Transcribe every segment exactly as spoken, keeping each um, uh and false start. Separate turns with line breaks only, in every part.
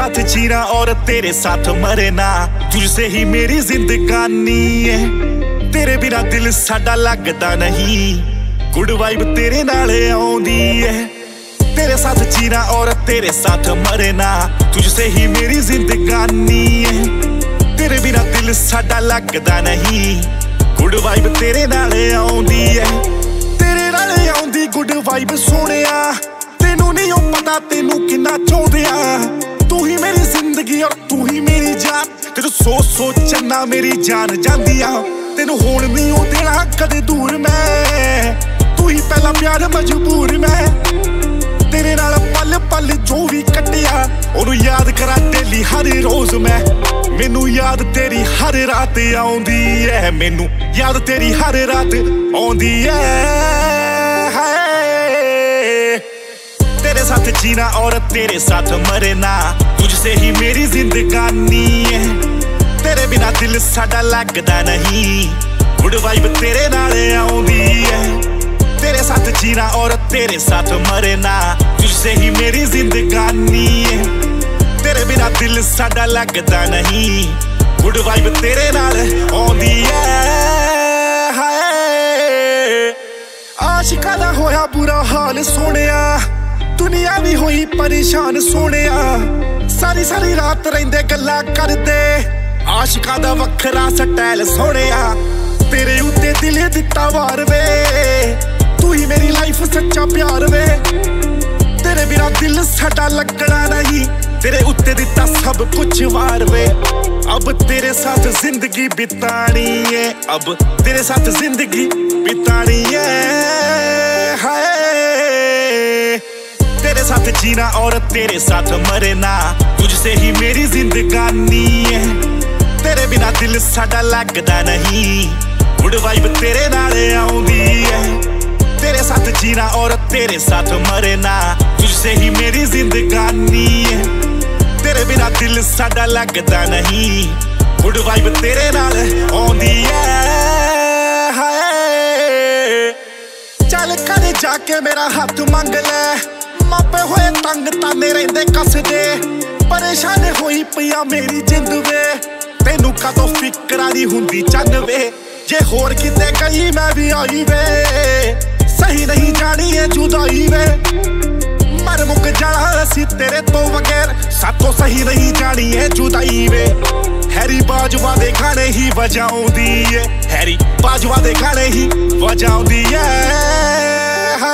साथ जीना और तेरे साथ मरना, तुझसे ही मेरी जिंदगानी है। तेरे बिना दिल साडा लगदा नहीं, गुड वाइब तेरे नाल आउंदी है। तेरे साथ जीना और तेरे साथ मरना, तुझसे ही मेरी जिंदगानी है। तेरे बिना दिल साडा लगदा नहीं, गुड वाइब तेरे नाल आउंदी है। तेरे नाल आउंदी गुड वाइब सोहणिया, तेनू नहीं ओ पता तेनू किन्ना चाहुंदे आ। तू ही मेरी जिंदगी और तू ही मेरी जान, तेनू सोच सोच ना मेरी जान जांदी आ। तेनू होण नहीं ओ देना कदे दूर मैं, तू ही पहला प्यार मजबूर मैं। तेरे नाल पल पल जो भी कटिया, ओनू याद करा डेली हर रोज मैं। मैनू याद तेरी हर रात आउंदी है, मैनू याद तेरी हर रात आउंदी है। तेरे साथ जीना और तेरे साथ मरना, तुझसे ही मेरी जिंदगानी है। तेरे बिना दिल साडा लगदा नहीं, गुड वाइब तेरे नाल आउंदी है। तेरे साथ जीना और तेरे साथ मरना, तुझसे ही मेरी जिंदगानी है। तेरे बिना दिल साडा लगदा नहीं, गुड वाइब तेरे नाल आउंदी है। आशिकां दा होया बुरा हाल सोहणिया, दुनिया भी हुई परेशान सोहणिया। सारी सारी रात रहिंदे गल्लां करदे, आशिकां दा वखरा स्टाइल सोहणिया। तेरे उत्ते दिल दित्ता वार वे, तू ही मेरी लाइफ सच्चा प्यार वे। तेरे बिना दिल साडा लगना नहीं, तेरे उत्ते दिता सब कुछ वार वे। अब तेरे साथ जिंदगी बितानी है, अब तेरे साथ जिंदगी बितानी है। हाय तेरे साथ जीना और तेरे साथ मरना, तुझसे ही मेरी जिंदगानी है। तेरे बिना दिल साडा लगदा नहीं, गुड वाइब तेरे नाल आउंदी है। तेरे साथ जीना और तेरे साथ मरना, तुझसे ही मेरी जिंदगानी है। तेरे बिना दिल साडा लगदा नहीं, गुड वाइब तेरे नाल आउंदी है। चल कर जाके मेरा हाथ मंग ले, मापे होए तंग ताने रहिंदे कसदे। परेशान होई पिया मेरी जिंद वे, तेनू कदों फिकरा दी हुंदी चंन वे। जे होर किते गई मैं भी आई वे, सही नहीं जानी है जुदाई वे। मर मुक जाना असी तेरे तो बगैर, सातों सही नहीं जानी है जुदाई वे। हैरी बाजवा दे गाने ही बजाउंदी है, हैरी बाजवा दे गाने ही बजाउंदी है।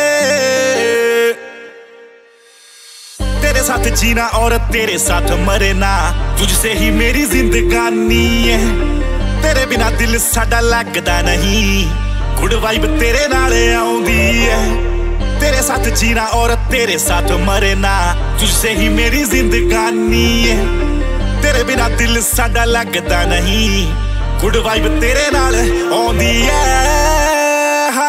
तेरे साथ जीना और तेरे साथ मरना, तुझसे ही मेरी जिंदगानी है। तेरे बिना दिल साडा लगदा नहीं, गुड वाइब तेरे नाल आउंदी है। तेरे साथ जीना और तेरे साथ मरना, तुझसे ही मेरी जिंदगानी है। तेरे बिना दिल साडा लगदा नहीं, गुड वाइब तेरे नाल आउंदी है।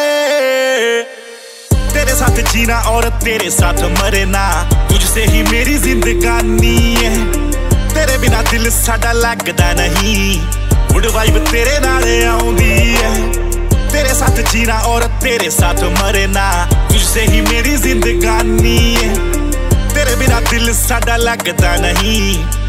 तेरे साथ जीना और तेरे साथ मरना, तुझसे ही मेरी जिंदगानी है। तेरे बिना दिल साडा लगदा नहीं, गुड वाइब तेरे नाल आउंदी है। तेरे साथ जीना और तेरे साथ मरना, तुझसे ही मेरी जिंदगानी है। तेरे बिना दिल साडा लगदा नहीं,